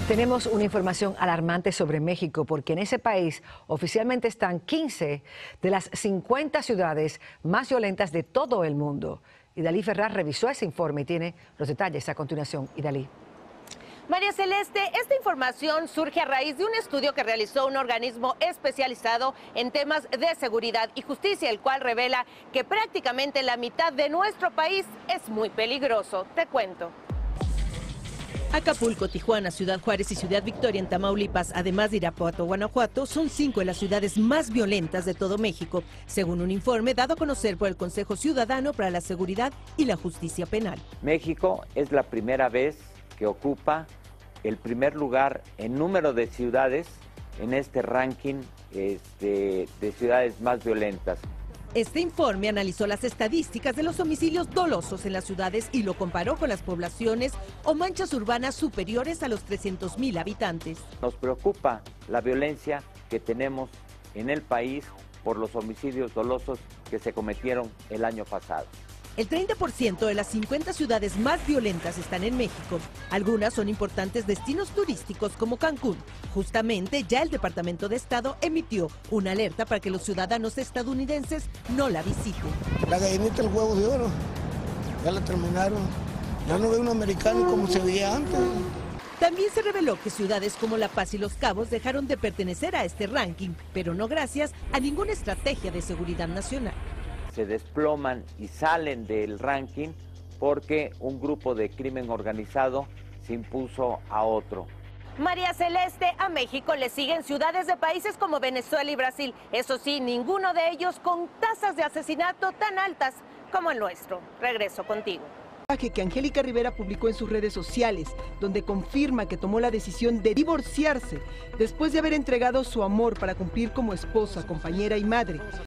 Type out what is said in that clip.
Tenemos una información alarmante sobre México porque en ese país oficialmente están 15 de las 50 ciudades más violentas de todo el mundo. Idalí Ferraz revisó ese informe y tiene los detalles a continuación. Idalí. María Celeste, esta información surge a raíz de un estudio que realizó un organismo especializado en temas de seguridad y justicia, el cual revela que prácticamente la mitad de nuestro país es muy peligroso. Te cuento. Acapulco, Tijuana, Ciudad Juárez y Ciudad Victoria en Tamaulipas, además de Irapuato, Guanajuato, son 5 de las ciudades más violentas de todo México, según un informe dado a conocer por el Consejo Ciudadano para la Seguridad y la Justicia Penal. México es la primera vez que ocupa el primer lugar en número de ciudades en este ranking de ciudades más violentas. Este informe analizó las estadísticas de los homicidios dolosos en las ciudades y lo comparó con las poblaciones o manchas urbanas superiores a los 300,000 habitantes. Nos preocupa la violencia que tenemos en el país por los homicidios dolosos que se cometieron el año pasado. El 30% de las 50 ciudades más violentas están en México. Algunas son importantes destinos turísticos como Cancún. Justamente ya el Departamento de Estado emitió una alerta para que los ciudadanos estadounidenses no la visiten. La gallinita del huevo de oro, ya la terminaron. Ya no veo un americano como se veía antes. También se reveló que ciudades como La Paz y Los Cabos dejaron de pertenecer a este ranking, pero no gracias a ninguna estrategia de seguridad nacional. Se desploman y salen del ranking porque un grupo de crimen organizado se impuso a otro. María Celeste, a México le siguen ciudades de países como Venezuela y Brasil. Eso sí, ninguno de ellos con tasas de asesinato tan altas como el nuestro. Regreso contigo. Que Angélica Rivera publicó en sus redes sociales, donde confirma que tomó la decisión de divorciarse después de haber entregado su amor para cumplir como esposa, compañera y madre.